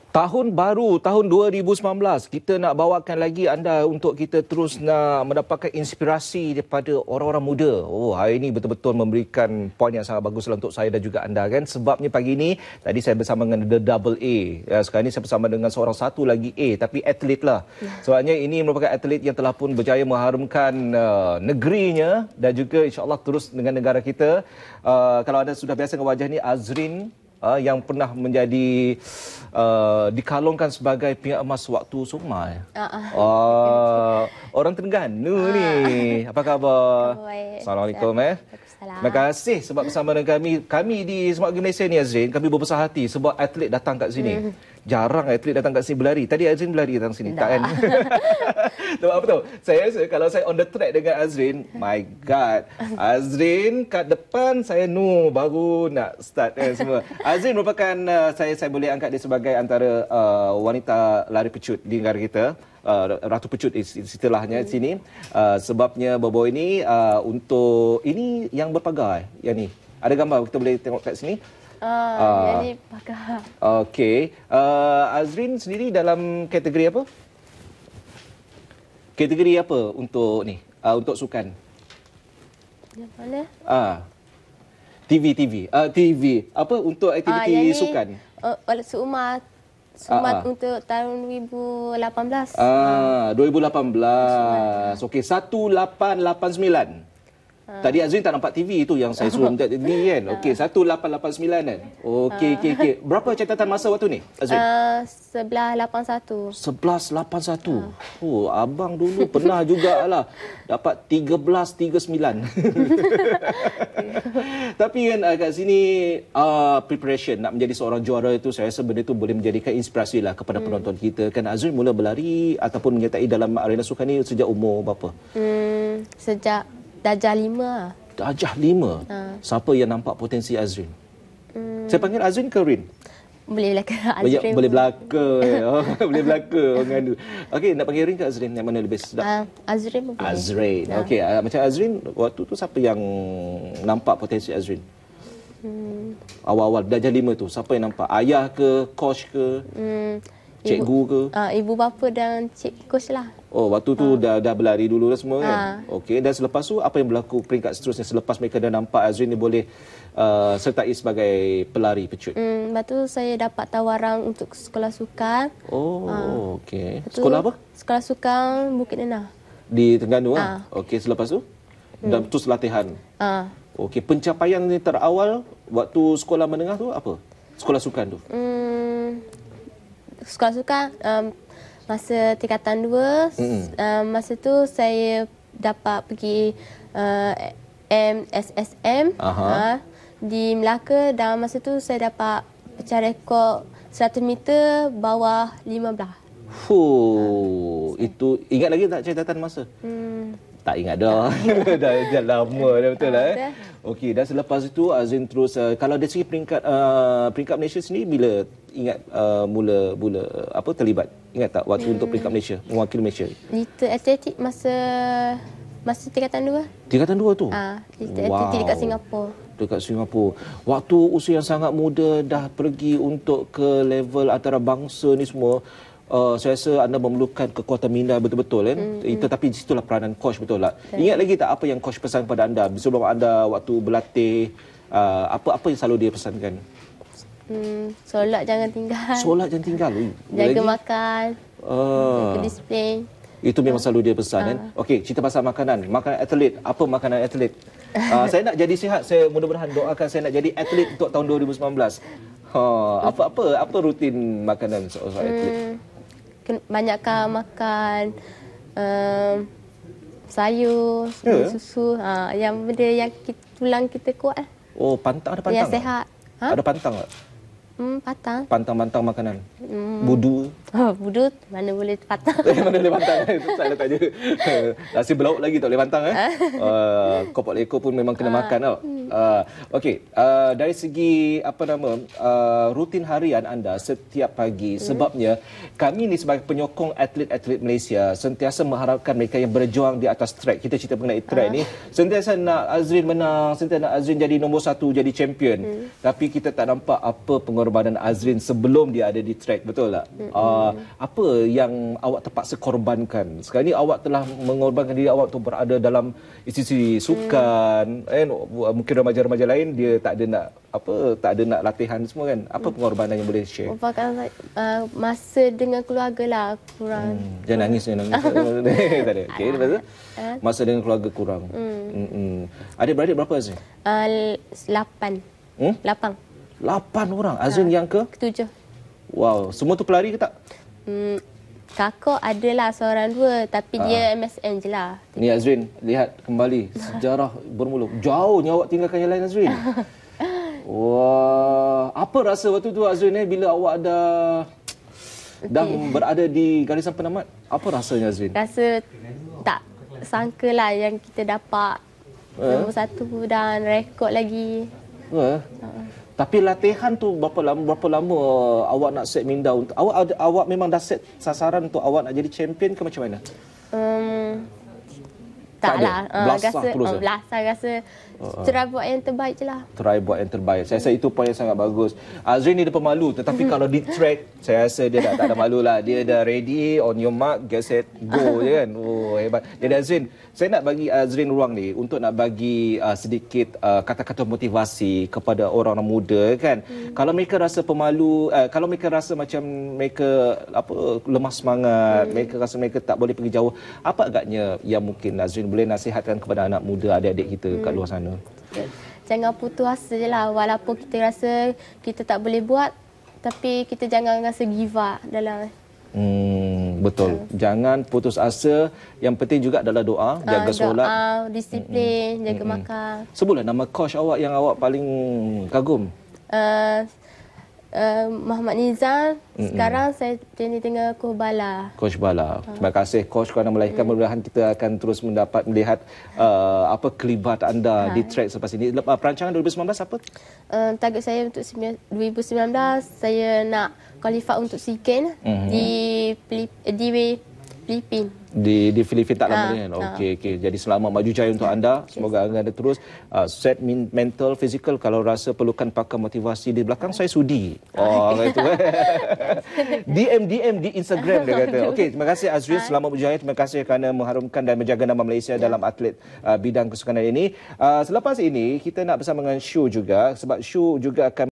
Tahun baru, tahun 2019, kita nak bawakan lagi anda untuk kita terus nak mendapatkan inspirasi daripada orang-orang muda. Oh, hari ini betul-betul memberikan poin yang sangat bagus untuk saya dan juga anda kan. Sebabnya pagi ini, tadi saya bersama dengan The Double A. Ya, sekarang ini saya bersama dengan seorang satu lagi A, tapi atlet lah. Sebabnya ini merupakan atlet yang telah pun berjaya mengharumkan negerinya dan juga insyaAllah terus dengan negara kita. Kalau anda sudah biasa dengan wajah ni, Azrin, yang pernah menjadi dikalungkan sebagai pihak emas waktu Sukma. Orang Terengganu ni. Apa khabar? Assalamualaikum. Terima kasih sebab bersama dengan kami. Kami di Smart Game Malaysia ni, Azrin, kami berbesar hati sebab atlet datang kat sini. Jarang atlet datang kat sini berlari. Tadi Azrin berlari datang sini. Tak kan? Tahu apa tu? Saya rasa kalau saya on the track dengan Azrin, my God. Azrin kat depan, saya baru nak start semua. Azrin merupakan, saya boleh angkat dia sebagai antara wanita lari pecut di negara kita. Ratu pecut istilahnya di sini. Sebabnya Bobo ini untuk ini yang berpagar. Yang ni. Ada gambar kita boleh tengok kat sini. Jadi pagar. Okey. Azrin sendiri dalam kategori apa? Kategori apa untuk ni? Untuk sukan? Yang mana? TV. Apa untuk aktiviti sukan? Seumat untuk tahun 2018. 2018. Okey, 1889. Tadi Azrin tak nampak TV tu yang saya suruh minta TV kan. Okey, 1889 kan. Okey. Berapa catatan masa waktu ni, Azrin? 1181. 1181. Oh, abang dulu pernah jugalah dapat 1339. Tapi kan kat sini preparation nak menjadi seorang juara itu, saya rasa benda itu boleh menjadikan inspirasi lah kepada penonton kita. Kan Azrin mula berlari ataupun menyertai dalam arena sukan ni sejak umur berapa? Sejak darjah 5. Darjah 5? Siapa yang nampak potensi Azrin? Saya panggil Azrin ke Rin? Boleh belaka Azrin. Boleh belaka. Boleh belaka orang Gandu. Okey, nak panggil Rin ke Azrin? Yang mana lebih sedap? Azrin boleh. Azrin. Okey, macam Azrin, waktu tu siapa yang nampak potensi Azrin? Awal-awal darjah 5 tu, siapa yang nampak? Ayah ke? Coach ke? Cikgu ke? Ibu bapa dan coach lah. Oh, waktu tu dah berlari dulu dah semua kan? Okey, dan selepas tu apa yang berlaku peringkat seterusnya selepas mereka dah nampak Azrin ni boleh sertai sebagai pelari pecut? Lepas tu saya dapat tawaran untuk sekolah sukan. Oh, okey. Sekolah apa? Sekolah sukan Bukit Nenah. Di Terengganu lah? Okey, selepas tu? Dan terus latihan? Okey, pencapaian ni terawal waktu sekolah menengah tu apa? Sekolah sukan tu? Sekolah sukan masa tingkatan 2, masa tu saya dapat pergi MSSM di Melaka, dan masa tu saya dapat pecah rekod 100 meter bawah 15. Itu ingat lagi tak catatan masa? Tak ingat dah. dah lama dah, betul lah. Okey, dan selepas itu Azrin terus kalau dari segi peringkat Malaysia sendiri bila ingat mula terlibat? Ingat tak waktu untuk peringkat Malaysia, mewakili Malaysia? Little atletik masa tingkatan 2. Tingkatan 2 tu? Little atletik dekat Singapura. Dekat Singapura. Waktu usia yang sangat muda dah pergi untuk ke level antarabangsa ni semua. Saya rasa anda memerlukan kekuatan minda betul-betul kan. Tetapi di situlah peranan coach, betul tak? Ingat lagi tak apa yang coach pesan kepada anda sebelum anda waktu berlatih? Apa yang selalu dia pesankan? Solat jangan tinggal. Solat jangan tinggal. Jaga makan. Jaga disiplin. Itu memang selalu dia pesan kan. Okey, cerita pasal makanan. Makanan atlet. Apa makanan atlet? Saya nak jadi sihat. Saya mudah-mudahan doakan saya nak jadi atlet untuk tahun 2019. Apa rutin makanan seorang atlet? Banyakkan makan sayur, susu, yang benda yang tulang kita kuat. Oh, pantang, ada pantang? Yang sehat. Ada pantang tak? Pantang. Pantang-pantang makanan. Budu. Budu mana boleh pantang. Mana boleh pantang? Itu saya tanya. Nasi belauk lagi tak boleh pantang kopok leko pun memang kena makan tau. Okey, dari segi rutin harian anda setiap pagi, sebabnya kami ni sebagai penyokong atlet-atlet Malaysia sentiasa mengharapkan mereka yang berjuang di atas track. Kita cerita mengenai track ni, sentiasa nak Azrin menang, sentiasa nak Azrin jadi nombor 1, jadi champion. Tapi kita tak nampak apa pengorbanan Azrin sebelum dia ada di track, betul tak? Apa yang awak terpaksa korbankan? Sekarang ni awak telah mengorbankan diri awak untuk berada dalam institusi sukan, mungkin remaja-remaja lain dia tak ada nak latihan semua kan. Apa pengorbanan yang boleh share? Masa dengan keluarga lah kurang. Jangan nangis. Tak ada. Okey, lepas tu masa dengan keluarga kurang. Adik-beradik berapa Azrin? 8. 8 orang. Azrin yang ke? Ketujuh. Wow, semua tu pelari ke tak? Kakak adalah seorang dua, tapi dia MSN je lah. Ni Azrin, lihat kembali sejarah bermula. Jauhnya awak tinggalkan yang lain Azrin. Wah, apa rasa waktu tu Azrin bila awak dah berada di garisan penamat? Apa rasanya Azrin? Rasa tak sangka lah yang kita dapat nombor 1 dan rekod lagi. Tapi latihan tu berapa lama awak nak set minda untuk awak memang dah set sasaran untuk awak nak jadi champion ke macam mana? Taklah. Rasa try buat yang terbaik je lah. Try buat yang terbaik. Saya rasa itu poin yang sangat bagus. Azrin ni dia pemalu, tetapi kalau di track, saya rasa dia dah tak ada malu lah. Dia dah ready, on your mark, get set, go je kan. Oh, hebat. Jadi Azrin, saya nak bagi Azrin ruang ni untuk nak bagi sedikit kata-kata motivasi kepada orang-orang muda kan. Kalau mereka rasa pemalu, kalau mereka rasa macam mereka lemah semangat, mereka rasa mereka tak boleh pergi jauh, apa agaknya yang mungkin Azrin boleh nasihatkan kepada anak muda, adik-adik kita kat luar sana? Jangan putus asa je lah. Walaupun kita rasa kita tak boleh buat, tapi kita jangan rasa give up dalam. Betul. Jangan putus asa. Yang penting juga adalah doa, jaga solat, disiplin, jaga makan. Sebutlah nama coach awak yang awak paling kagum. Muhammad Nizam. Sekarang saya training dengan Coach Bala. Coach Bala. Terima kasih Coach kerana melahirkan. Mudah-mudahan kita akan terus melihat kelibat anda di track selepas ini. Perancangan 2019 apa? Target saya untuk 2019, saya nak qualify untuk SEA Games di Filipina. Di Filipina tak lama ni kan? Okey. Jadi selamat maju jaya untuk anda. Semoga anda terus set mental, fizikal. Kalau rasa perlukan pakar motivasi di belakang, saya sudi. Gitu. DM di Instagram dia kata. Okey, terima kasih Azrin. Selamat berjaya. Terima kasih kerana mengharumkan dan menjaga nama Malaysia dalam atlet bidang kesukanan ini. Selepas ini, kita nak bersama dengan Shu juga. Sebab Shu juga akan